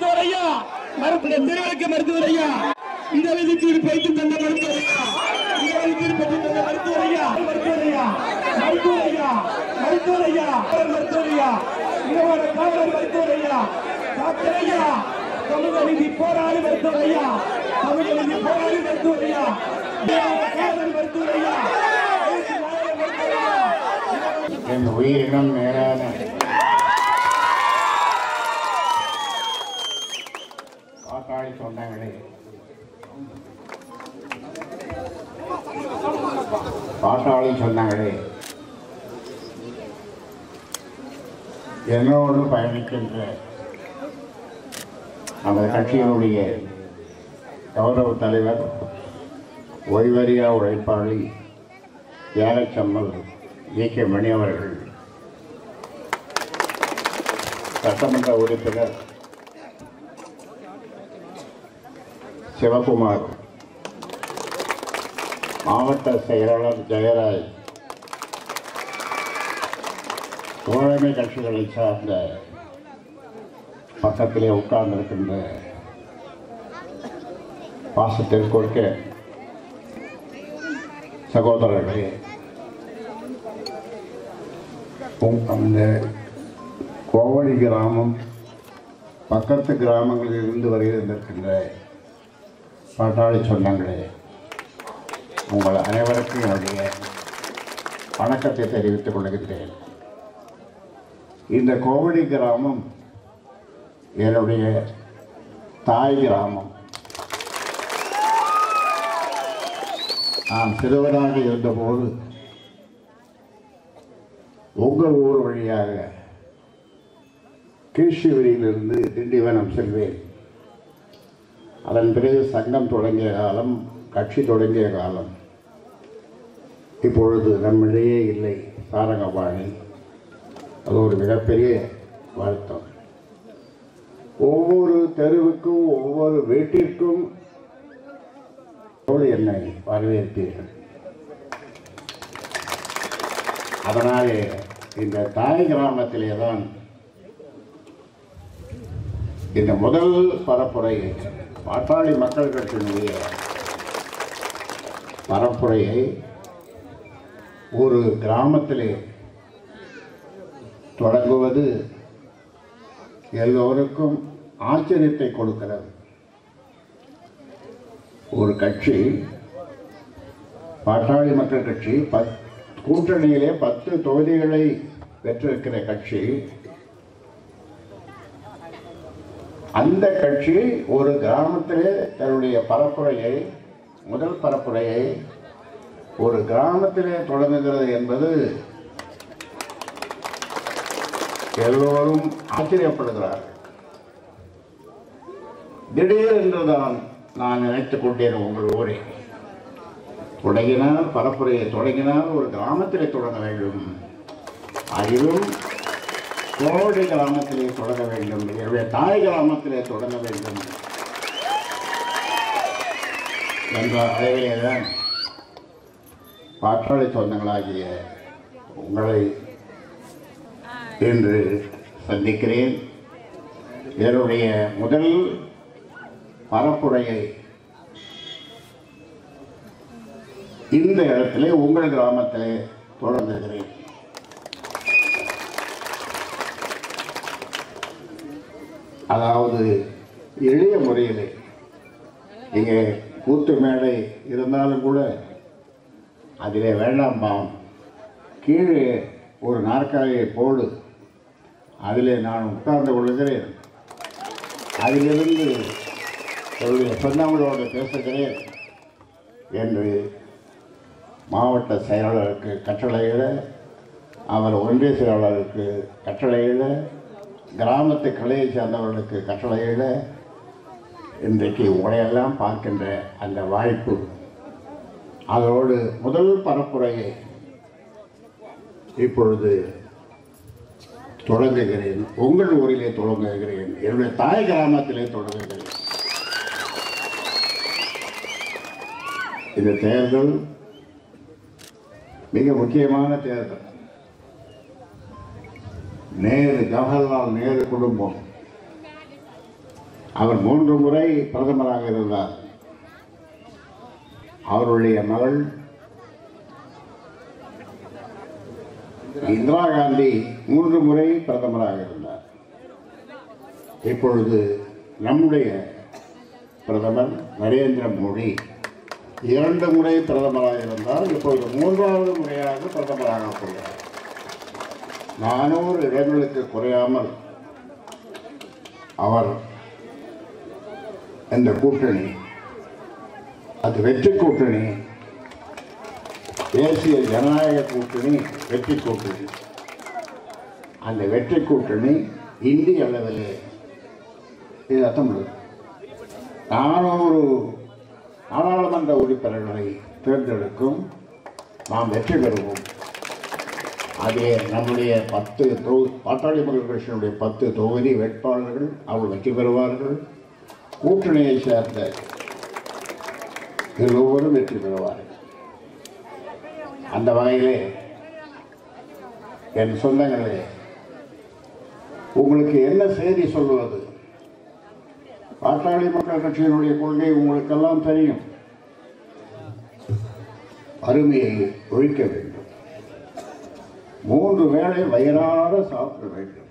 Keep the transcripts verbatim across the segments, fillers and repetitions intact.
மருத்துவர் ஐயா, மருத்துவ திருவிளக்கு மருத்துவர் ஐயா, இந்த விதிக்கு வைத்து தந்த மருத்துவர் ஐயா, இந்த விதிக்கு பெற்று தந்த மருத்துவர் ஐயா, மருத்துவர் ஐயா, மருத்துவர் ஐயா, மருத்துவர் ஐயா, மருத்துவர் ஐயா, இரவோட காவலர் மருத்துவர் ஐயா, டாக்டர் ஐயா, சமூக நீதி போராளி மருத்துவர் ஐயா, சமூக நீதி போராளி மருத்துவர் ஐயா, காவலர் மருத்துவர் ஐயா, என் உயிரினம் மேலான பாட்டாளி சொந்தங்களே, பாட்டாளி சொந்தங்களே, என்னோடு பயணிக்கின்ற அந்த கட்சியினுடைய கௌரவ தலைவர் ஓய்வறியா உழைப்பாளி தியாகச்சம்மல் ஏ கே மணி அவர்கள், சட்டமன்ற உறுப்பினர் சிவகுமார், மாவட்ட செயலாளர் ஜெயராஜ், தோழமை கட்சிகளை சார்ந்த பக்கத்திலே உட்கார்ந்திருக்கின்ற பாசத்திற்குரிய சகோதரர்களே, அந்த கோவளி கிராமம் பக்கத்து கிராமங்களில் இருந்து வருகின்றிருக்கின்ற பாட்டாளி சொந்தங்களே, உங்கள் அனைவருக்கும் என்னுடைய வணக்கத்தை தெரிவித்துக் கொள்கின்றேன். இந்த கோவளி கிராமம் என்னுடைய தாய் கிராமம். நான் சிறுவனாக இருந்தபோது உங்கள் ஊர் வழியாக கீழ்ச்சிவெளியிலிருந்து திண்டிவனம் செல்வேன். அதன் பிறகு சங்கம் தொடங்கிய காலம், கட்சி தொடங்கிய காலம். இப்பொழுது நம்மிடையே இல்லை சாரங்கபாணி. அது ஒரு மிகப்பெரிய வருத்தம். ஒவ்வொரு தெருவுக்கும் ஒவ்வொரு வீட்டிற்கும் என்னை வரவேற்பீர்கள். அதனாலே இந்த தாய் கிராமத்திலே தான் இந்த முதல் பரப்புரையை, பாட்டாளி மக்கள் கட்சியினுடைய பரப்புரையை ஒரு கிராமத்திலே தொடங்குவது எல்லோருக்கும் ஆச்சரியத்தை கொடுக்கிறது. ஒரு கட்சி, பாட்டாளி மக்கள் கட்சி, பத் கூட்டணியிலே பத்து தொகுதிகளை பெற்றிருக்கிற கட்சி. அந்த கட்சி ஒரு கிராமத்திலே தன்னுடைய பரப்புரையை, முதல் பரப்புரையை ஒரு கிராமத்திலே தொடங்குகிறது என்பது எல்லோரும் ஆச்சரியப்படுகிறார்கள். திடீர் என்றுதான் நான் நினைத்துக் கொண்டேன், உங்கள் ஊரை தொடங்கினால், பரப்புரையை தொடங்கினால் ஒரு கிராமத்திலே தொடங்க வேண்டும், அதிலும் கோடி கிராமத்திலே தொடங்க வேண்டும், என்னுடைய தாய் கிராமத்திலே தொடங்க வேண்டும் என்ற அளவிலேதான் பாட்டாளி சொந்தங்களாகிய உங்களை இன்று சந்திக்கிறேன். என்னுடைய முதல் பரப்புரையை இந்த இடத்திலே உங்கள் கிராமத்திலே தொடங்குகிறேன். அதாவது எளிய முறையிலே, இங்கே கூத்து மேடை இருந்தாலும் கூட அதிலே வேண்டாம்பாம், கீழே ஒரு நாற்காலியை போடு, அதிலே நான் உட்கார்ந்து கொள்கிறேன், அதிலிருந்து என்னுடைய சொந்தங்களோடு பேசுகிறேன் என்று மாவட்ட செயலாளருக்கு கட்டளையிட, அவர் ஒன்றிய செயலாளருக்கு கட்டளையிட, கிராமத்து கிளையை சேர்ந்தவர்களுக்கு கட்டளையிட, இன்றைக்கு உங்களையெல்லாம் பார்க்கின்ற அந்த வாய்ப்பு, அதோடு முதல் பரப்புரையை இப்பொழுது தொடங்குகிறேன். உங்கள் ஊரிலே தொடங்குகிறேன், என்னுடைய தாய் கிராமத்திலே தொடங்குகிறேன். இந்த தேர்தல் மிக முக்கியமான தேர்தல். நேரு, ஜவஹர்லால் நேரு குடும்பம் அவர் மூன்று முறை பிரதமராக இருந்தார். அவருடைய மகள் இந்திரா காந்தி மூன்று முறை பிரதமராக இருந்தார். இப்பொழுது நம்முடைய பிரதமர் நரேந்திர மோடி இரண்டு முறை பிரதமராக இருந்தால் இப்பொழுது மூன்றாவது முறையாக பிரதமராக போகிறார். நானூறு இடங்களுக்கு குறையாமல் அவர் இந்த கூட்டணி, அது வெற்றி கூட்டணி, தேசிய ஜனநாயக கூட்டணி வெற்றி கூட்டணி. அந்த வெற்றி கூட்டணி இந்திய அளவில் இது அர்த்தம் நானூறு நாடாளுமன்ற உறுப்பினர்களை தேர்ந்தெடுக்கும். நாம் வெற்றி பெறுவோம். அதே நம்முடைய பத்து தொ பாட்டாளி மக்கள் கட்சியினுடைய பத்து தொகுதி வேட்பாளர்கள் அவர்கள் வெற்றி பெறுவார்கள். கூட்டணியை சேர்ந்த எல்லோரும் வெற்றி பெறுவார்கள். அந்த வகையிலே என் சொந்தங்களே, உங்களுக்கு என்ன செய்தி சொல்லுவது? பாட்டாளி மக்கள் கட்சியினுடைய கொள்கை உங்களுக்கெல்லாம் தெரியும். வறுமையை ஒழிக்க வேண்டும். மூன்று வேளை வயிறார சாப்பிட வேண்டும்.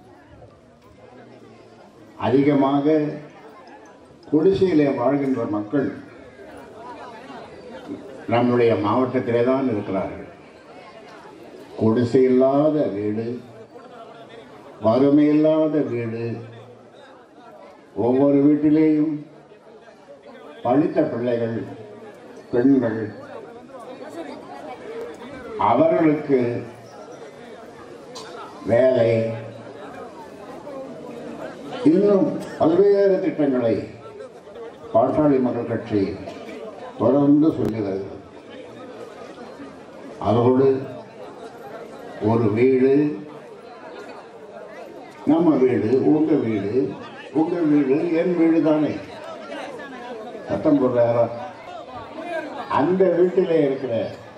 அதிகமாக குடிசையிலே வாழ்கின்ற மக்கள் நம்முடைய மாவட்டத்திலே தான் இருக்கிறார்கள். குடிசை இல்லாத வீடு, வறுமை இல்லாத வீடு, ஒவ்வொரு வீட்டிலேயும் படித்த பிள்ளைகள், பெண்கள், அவர்களுக்கு வேலை, இன்னும் பல்வேறு திட்டங்களை பாட்டாளி மக்கள் கட்சி தொடர்ந்து சொல்லி வருகிறது. அதோடு ஒரு வீடு, நம்ம வீடு, உங்க வீடு, உங்க வீடு என் வீடு தானே, சத்தம் போடுறாரா? அந்த வீட்டிலே இருக்கிற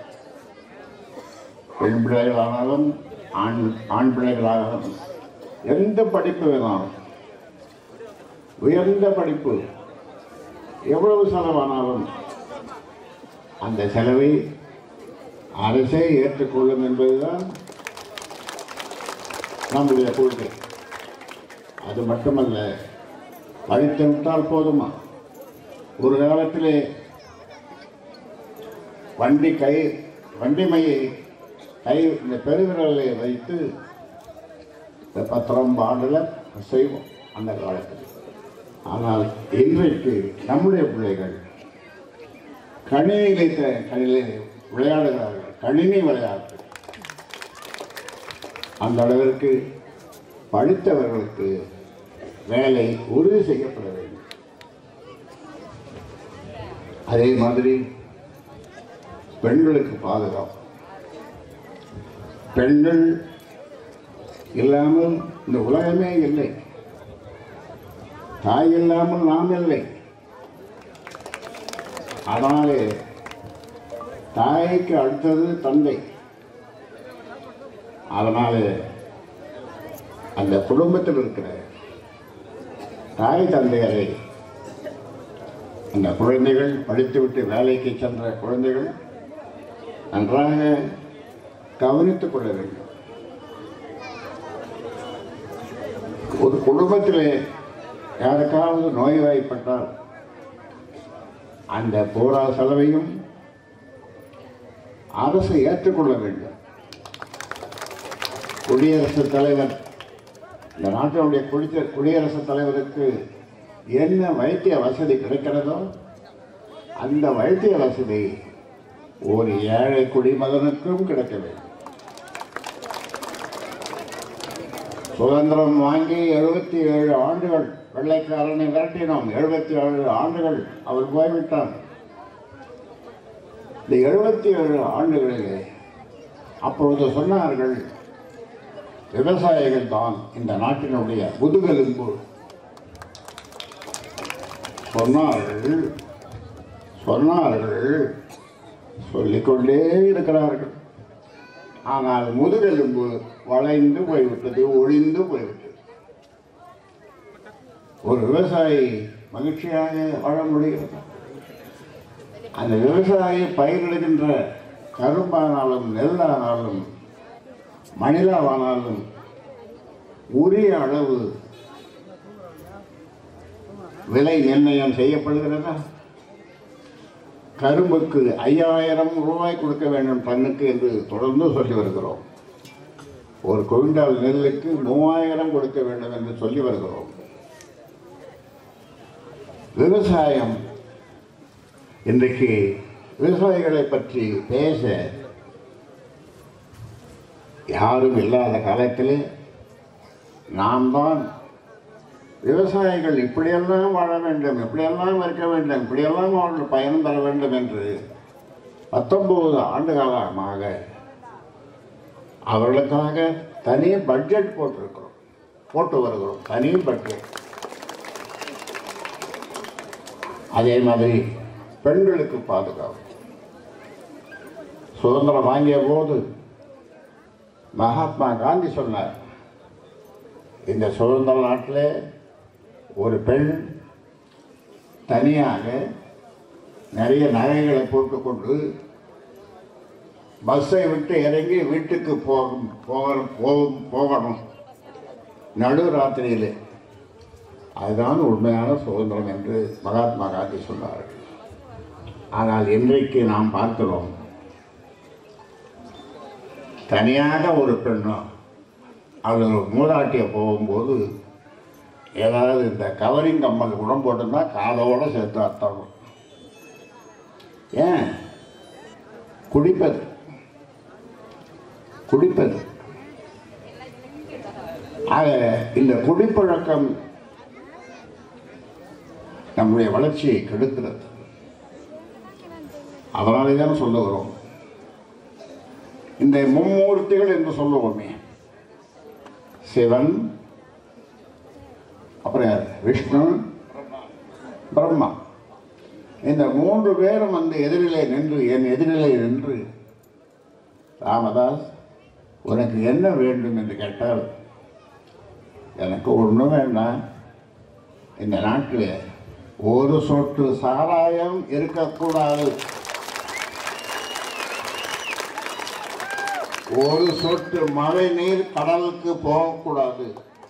பெண் பிள்ளைகளானாலும் ஆண் ஆண் பிள்ளைகளானாலும் எந்த படிப்பு வேணாலும், உயர்ந்த படிப்பு எவ்வளவு செலவானாலும் அந்த செலவை அரசே ஏற்றுக்கொள்ளும் என்பதுதான் நம்முடைய கொள்கை. அது மட்டுமல்ல, படித்து விட்டால் போதுமா? ஒரு காலத்திலே வண்டி கை வண்டிமையை கை இந்த பெருவிரலை வைத்து இந்த பத்திரம் பாடல செய்வோம் அந்த காலத்தில். ஆனால் இன்றைக்கு நம்முடைய பிள்ளைகள் கணினியிலே கணினியிலே விளையாடுகிறார்கள். கணினி விளையாட்டு அந்த அளவிற்கு படித்தவர்களுக்கு வேலை உறுதி செய்யப்பட வேண்டும். அதே மாதிரி பெண்களுக்கு பாதுகாப்பு. பெண்கள் இல்லாமல் இந்த உலகமே இல்லை. தாய் இல்லாமல் நாம் இல்லை. அதனாலே தாய்க்கு அடுத்தது தந்தை. அதனாலே அந்த குடும்பத்தில் இருக்கிற தாய் தந்தையரை அந்த குழந்தைகள் படித்துவிட்டு வேலைக்கு சென்ற குழந்தைகள் நன்றாக கவனித்துக் கொள்ள வேண்டும். ஒரு குடும்பத்திலே யாருக்காவது நோய்வாய்ப்பட்டால் அந்த பூரா செலவையும் அரசு ஏற்றுக்கொள்ள வேண்டும். குடியரசுத் தலைவர், இந்த நாட்டினுடைய குடித்த குடியரசுத் தலைவருக்கு என்ன வைத்திய வசதி கிடைக்கிறதோ அந்த வைத்திய வசதி ஒரு ஏழை குடிமகனுக்கும் கிடைக்க வேண்டும். சுதந்திரம் வாங்கி எழுபத்தி ஏழு ஆண்டுகள் வெள்ளைக்காரனை விரட்டினோம். எழுபத்தி ஏழு ஆண்டுகள் அவர் போய்விட்டார். இந்த எழுபத்தி ஏழு ஆண்டுகளிலே அப்பொழுது சொன்னார்கள், விவசாயிகள் தான் இந்த நாட்டினுடைய முதுகெலும்பு. சொன்னார்கள் சொன்னார்கள் சொல்லிக்கொண்டே இருக்கிறார்கள். ஆனால் முதுகெலும்பு வளைந்து போய்விட்டது, ஒழிந்து போய்விட்டது. ஒரு விவசாயி மகிழ்ச்சியாக வாழ முடிகிறது? அந்த விவசாயி பயிரிடுகின்ற கரும்பானாலும் நெல்லானாலும் மணிலாவானாலும் உரிய அளவு விலை நிர்ணயம் செய்யப்படுகிறதா? கரும்புக்கு ஐயாயிரம் ரூபாய் கொடுக்க வேண்டும் டன்னுக்கு என்று தொடர்ந்து சொல்லி வருகிறோம். ஒரு குவிண்டால் நெல்லுக்கு மூவாயிரம் கொடுக்க வேண்டும் என்று சொல்லி வருகிறோம். விவசாயம் இன்றைக்கு விவசாயிகளை பற்றி பேச யாரும் இல்லாத காலத்தில் நாம் தான் விவசாயிகள் இப்படியெல்லாம் வாழ வேண்டும், இப்படியெல்லாம் இருக்க வேண்டும், இப்படியெல்லாம் அவர்கள் பயன் தர வேண்டும் என்று பத்தொன்பது ஆண்டு காலமாக அவர்களுக்காக தனி பட்ஜெட் போட்டிருக்கிறோம், போட்டு வருகிறோம். தனி பட்ஜெட். அதே மாதிரி பெண்களுக்கு பாதுகாப்பு. சுதந்திரம் வாங்கிய போது மகாத்மா காந்தி சொன்னார், இந்த சுதந்திர நாட்டில் ஒரு பெண் தனியாக நிறைய நகைகளை போட்டுக்கொண்டு பஸ்ஸை விட்டு இறங்கி வீட்டுக்கு போகும் போகணும் போகணும் நடு ராத்திரியில். அதுதான் உண்மையான சுதந்திரம் என்று மகாத்மா காந்தி சொன்னார்கள். ஆனால் இன்றைக்கு நாம் பார்க்கிறோம், தனியாக ஒரு பெண்ணும் அது மூதாட்டிய போகும்போது ஏதாவது இந்த கவரிங் கம்மல் குடம் போட்டுன்னா காதோடு சேர்த்து அர்த்தம். ஏன்? குடிப்பது குடிப்பது ஆக இந்த குடிப்பழக்கம் நம்முடைய வளர்ச்சியை கெடுக்கிறது. அதனாலே தான் சொல்லுகிறோம், இந்த மும்மூர்த்திகள் என்று சொல்லுவோமே, சிவன், அப்புறம் விஷ்ணு, பிரம்மா, இந்த மூன்று பேரும் வந்து எதிரிலே நின்று என் எதிரிலே நின்று ராமதாஸ் உனக்கு என்ன வேண்டும் என்று கேட்டால், எனக்கு ஒன்றும் வேண்டாம், இந்த நாட்டில் ஒரு சொட்டு சாராயம் இருக்கக்கூடாது, ஒரு சொட்டு மழை நீர் கடலுக்கு போகக்கூடாது,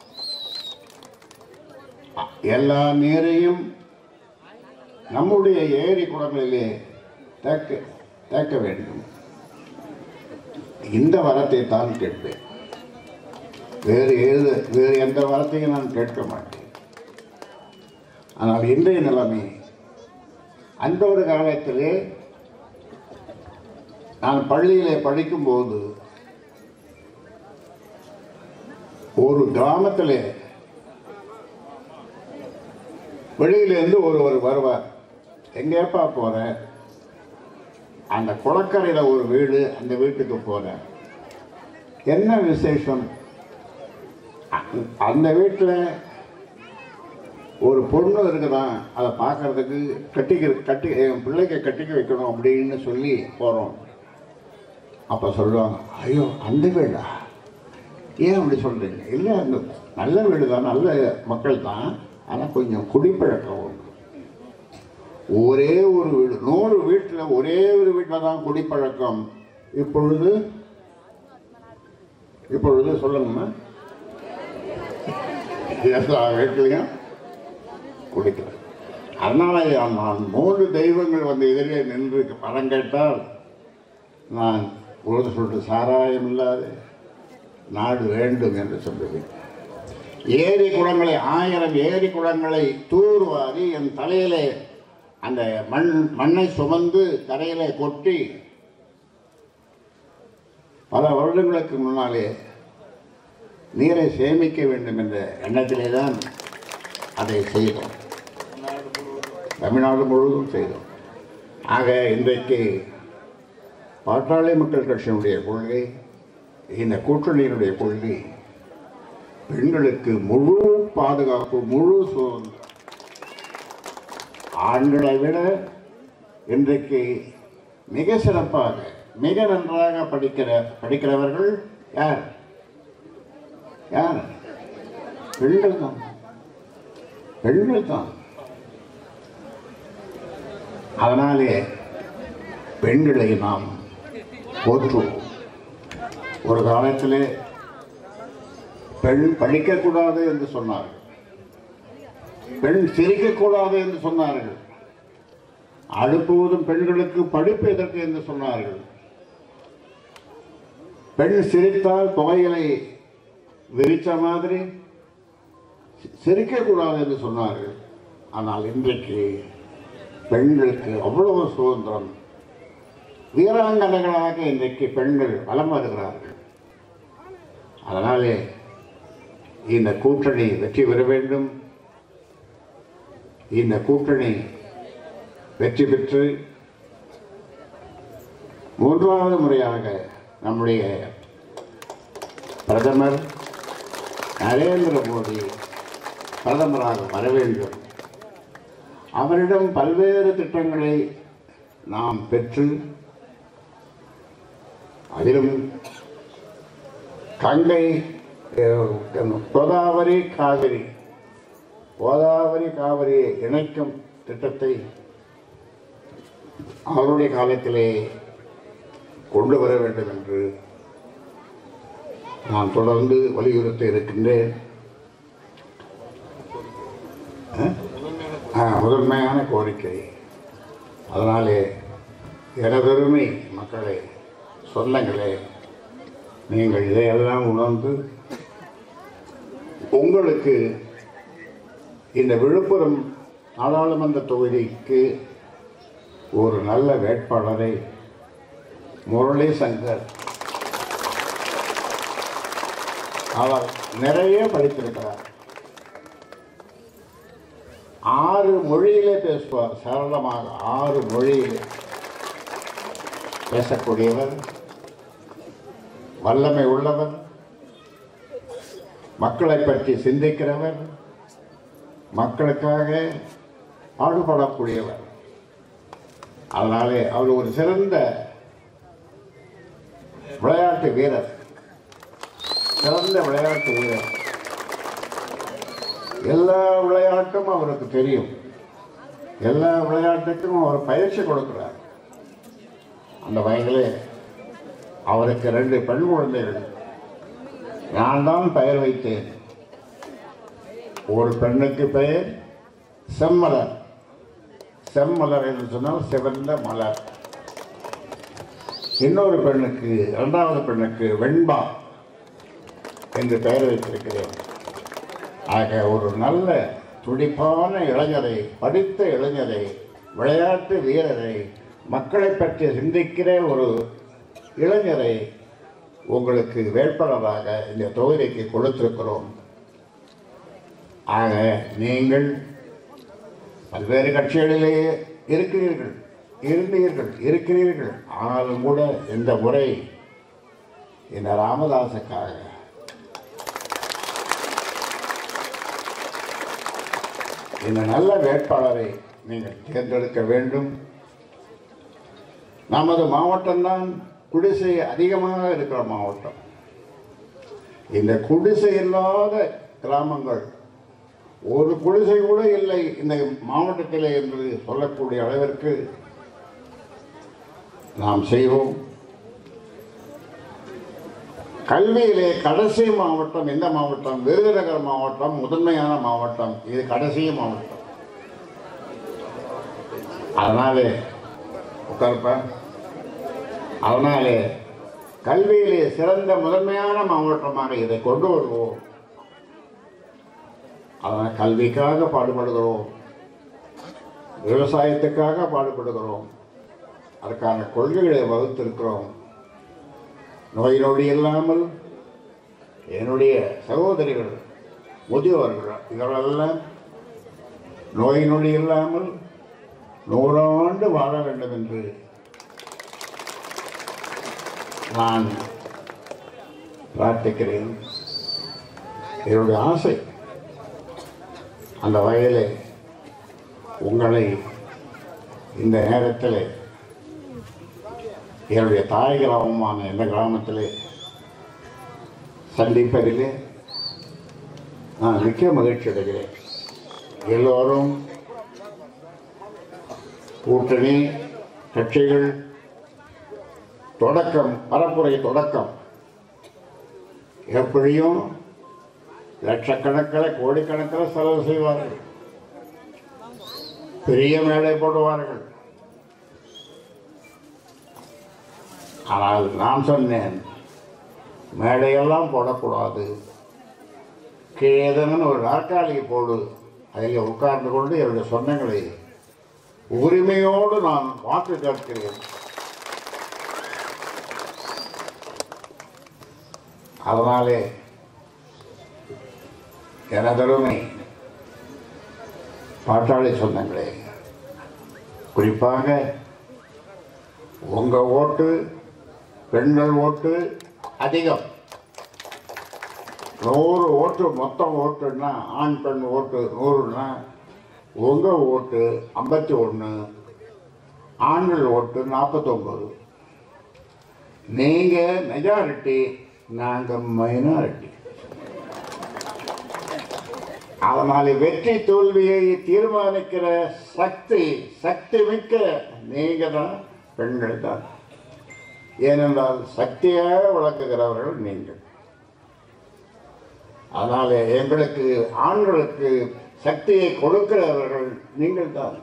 எல்லா நீரையும் நம்முடைய ஏரி குளங்களிலே தேக்க தேக்க வேண்டும். இந்த வரத்தை தான் கேட்பேன், வேறு ஏது வேறு எந்த வரத்தையும் நான் கேட்க மாட்டேன். ஆனால் இன்றைய நிலைமை, அந்த ஒரு காலத்திலே நான் பள்ளியிலே படிக்கும்போது ஒரு கிராமத்தில் வெளியிலேருந்து ஒருவர் வருவார், எங்கேப்பா போற? அந்த குளக்கரையில் ஒரு வீடு, அந்த வீட்டுக்கு போறேன். என்ன விசேஷம்? அந்த வீட்டில் ஒரு பொண்ணு இருக்குதான், அதை பார்க்கறதுக்கு கட்டிக்க கட்டி என் பிள்ளைக்கு கட்டிக்க வைக்கணும் அப்படின்னு சொல்லி போகிறோம். அப்போ சொல்லுவாங்க, ஐயோ அந்த வீடா, ஏன் அப்படி சொல்கிறீங்க? இல்லை, அந்த நல்ல வீடு தான், நல்ல மக்கள் தான், ஆனால் கொஞ்சம் குடிப்பழக்கம் உண்டு. ஒரே ஒரு வீடு, நூறு வீட்டில் ஒரே ஒரு வீட்டில் தான் குடிப்பழக்கம். இப்பொழுது இப்பொழுது சொல்லுங்கம்மா, எல்லா வீட்டிலையும் குடிக்கிறேன். அதனால நான் மூன்று தெய்வங்கள் வந்து எதிரே நின்று பணம் கேட்டால் நான் பொழுது சொல்லிட்டு சாராயம் இல்லாத நாடு வேண்டும் என்று சொல்லுவேன். ஏரி குளங்களை, ஆயிரம் ஏரி குளங்களை தூர்வாரி என் தலையிலே அந்த மண் மண்ணை சுமந்து கரையிலே கொட்டி பல வருடங்களுக்கு முன்னாலே நீரை சேமிக்க வேண்டும் என்ற எண்ணத்திலே தான் அதை செய்தோம். தமிழ்நாடு முழுவதும் செய்தோம். ஆக இன்றைக்கு பாட்டாளி மக்கள் கட்சியினுடைய கொள்கை, இந்த கூட்டணியினுடைய கொள்கை, பெண்களுக்கு முழு பாதுகாப்பு, முழு சுதந்திரம். ஆண்களை விட இன்றைக்கு மிக சிறப்பாக, மிக நன்றாக படிக்கிற படிக்கிறவர்கள் யார்? யார்? பெண்கள் தான். பெண்கள் தான். அதனாலே பெண்களை நாம் போற்றுவோம். ஒரு காலத்திலே பெண் படிக்கக்கூடாது என்று சொன்னார்கள், பெண் சிரிக்கக்கூடாது என்று சொன்னார்கள், அடுப்போதும் பெண்களுக்கு படிப்பு எதற்கு என்று சொன்னார்கள். பெண் சிரித்தால் புகையிலை விரிச்ச மாதிரி சிரிக்கக்கூடாது என்று சொன்னார்கள். ஆனால் இன்றைக்கு பெண்களுக்கு அவ்வளவு சுதந்திரம். வீராங்கனைகளாக இன்றைக்கு பெண்கள் வலம் வருகிறார்கள். அதனாலே இந்த கூட்டணி வெற்றி பெற வேண்டும். இந்த கூட்டணி வெற்றி பெற்று மூன்றாவது முறையாக நம்முடைய பிரதமர் நரேந்திர மோடி பிரதமராக வர வேண்டும். அவரிடம் பல்வேறு திட்டங்களை நாம் பெற்று, அதிலும் கங்கை, கோதாவரி காவிரி கோதாவரி காவிரியை இணைக்கும் திட்டத்தை அவருடைய காலத்திலே கொண்டு வர வேண்டும் என்று நான் தொடர்ந்து வலியுறுத்த இருக்கின்றேன். முதன்மையான கோரிக்கை. அதனாலே எனதருமை மக்களே, சொந்தங்களே, நீங்கள் இதையெல்லாம் உணர்ந்து உங்களுக்கு இந்த விழுப்புரம் நாடாளுமன்ற தொகுதிக்கு ஒரு நல்ல வேட்பாளரை முரளி சங்கர், அவர் நிறைய படித்திருக்கிறார், ஆறு மொழியிலே பேசுவார், சரளமாக ஆறு மொழியிலே பேசக்கூடியவர், வல்லமை உள்ளவர், மக்களை பற்றி சிந்திக்கிறவர், மக்களுக்காக பாடுபடக்கூடியவர். அதனாலே அவர் ஒரு சிறந்த விளையாட்டு வீரர், சிறந்த விளையாட்டு வீரர். எல்லா விளையாட்டும் அவருக்கு தெரியும், எல்லா விளையாட்டுக்கும் அவர் பயிற்சி கொடுக்கிறார். அந்த வயதிலே அவருக்கு ரெண்டு பெண் குழந்தைகள். நான் தான் பெயர் வைத்தேன். ஒரு பெண்ணுக்கு பெயர் செம்மலர், செம்மலர் என்று சொன்னால் சிவந்த மலர். இன்னொரு பெண்ணுக்கு, இரண்டாவது பெண்ணுக்கு வெண்பா என்று பெயர் வைத்திருக்கிறேன். ஆக ஒரு நல்ல துடிப்பான இளைஞரை, படித்த இளைஞரை, விளையாட்டு வீரரை, மக்களை பற்றி சிந்திக்கிற ஒரு இளைஞரை உங்களுக்கு வேட்பாளராக இந்த தொகுதிக்கு கொடுத்திருக்கிறோம். ஆக நீங்கள் பல்வேறு கட்சிகளிலே இருக்கிறீர்கள் இருந்தீர்கள் இருக்கிறீர்கள் ஆனாலும் கூட இந்த முறை இந்த ராமதாசுக்காக இந்த நல்ல வேட்பாளரை நீங்கள் தேர்ந்தெடுக்க வேண்டும். நமது மாவட்டம்தான் குடிசை அதிகமாக இருக்கிற மாவட்டம். இந்த குடிசை இல்லாத கிராமங்கள் ஒரு குடிசை கூட இல்லை இந்த மாவட்டத்திலே என்று சொல்லக்கூடிய அளவிற்கு நாம் செய்வோம். கல்வியிலே கடைசி மாவட்டம் எந்த மாவட்டம்? விருதுநகர் மாவட்டம் முதன்மையான மாவட்டம். இது கடைசி மாவட்டம். அதனாலே உட்கார்ப்பேன். அதனாலே கல்வியிலே சிறந்த முதன்மையான மாவட்டமாக இதை கொண்டு வருவோம். அதனால் கல்விக்காக பாடுபடுகிறோம், விவசாயத்துக்காக பாடுபடுகிறோம், அதற்கான கொள்கைகளை வகுத்திருக்கிறோம். நோய் நொடி இல்லாமல் என்னுடைய சகோதரிகள் முதியோர்கள் இவர்களெல்லாம் நோய் நொடி இல்லாமல் நூறாண்டு வாழ வேண்டும் என்று நான் பிரார்த்திக்கிறேன். என்னுடைய ஆசை. அந்த வகையிலே உங்களை இந்த நேரத்தில் என்னுடைய தாய் கிராமமான இந்த கிராமத்திலே சந்திப்பதிலே நான் மிக்க மகிழ்ச்சி அடைகிறேன். எல்லோரும் கூட்டணி கட்சிகள் தொடக்கம் பரப்புரை தொடக்கம் எப்படியும் லட்சக்கணக்கில் கோடிக்கணக்கில் செலவு செய்வார்கள், பெரிய மேடை போடுவார்கள். ஆனால் நான் சொன்னேன், மேடையெல்லாம் போடக்கூடாது, கீழேதனன்னு ஒரு நாற்காலியை போடு, அதில் உட்கார்ந்து கொண்டு என்னுடைய சொந்தங்களை உரிமையோடு நான் வாக்கு கேட்கிறேன். அதனாலே எனதருமை பாட்டாளி சொந்தங்களே, குறிப்பாக உங்கள் ஓட்டு, பெண்கள் ஓட்டு அதிகம். நூறு ஓட்டு மொத்தம் ஓட்டுன்னா, ஆண் பெண் ஓட்டு நூறுன்னா உங்கள் ஓட்டு ஐம்பத்தி ஒன்று, ஆண்கள் ஓட்டு நாற்பத்தொம்பது. நீங்கள் மெஜாரிட்டி, நாங்கள் மைனாரிட்டி. அதனால் வெற்றி தோல்வியை தீர்மானிக்கிற சக்தி சக்தி மிக்க நீங்கள் தான், பெண்கள் தான். ஏனென்றால் சக்தியாக வளர்க்குகிறவர்கள் நீங்கள். அதனால் எங்களுக்கு ஆண்களுக்கு சக்தியை கொடுக்கிறவர்கள் நீங்கள் தான்.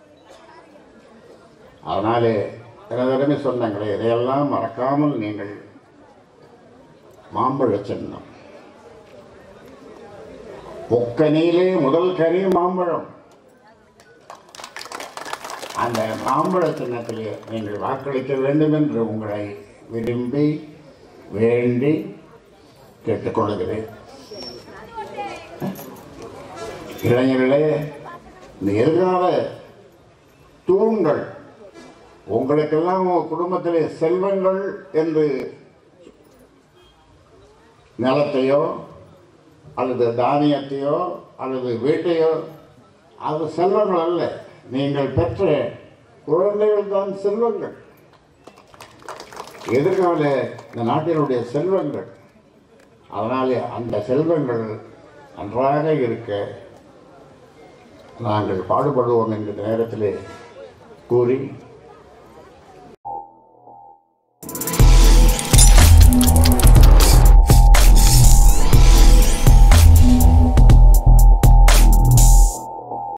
அதனாலே எனதிடமே சொன்னாங்களே, இதையெல்லாம் மறக்காமல் நீங்கள் மாம்பழ சின்னம், பொக்கனியிலே முதல் கனி மாம்பழம், அந்த மாம்பழ சின்னத்திலே நீங்கள் வாக்களிக்க வேண்டும் என்று உங்களை விரும்பி வேண்டி கேட்டுக்கொள்கிறேன். இளைஞர்களே, இந்த எதிர்கால தூண்கள் உங்களுக்கெல்லாம் குடும்பத்திலே செல்வங்கள் என்று நிலத்தையோ அல்லது தானியத்தையோ அல்லது வீட்டையோ, அது செல்வங்கள் அல்ல. நீங்கள் பெற்ற குழந்தைகள் தான் செல்வங்கள், எதிர்கால இந்த நாட்டினுடைய செல்வங்கள். அதனாலே அந்த செல்வங்கள் நன்றாக இருக்க நாங்கள் பாடுபடுவோம் என்கிற நேரத்திலே கூறி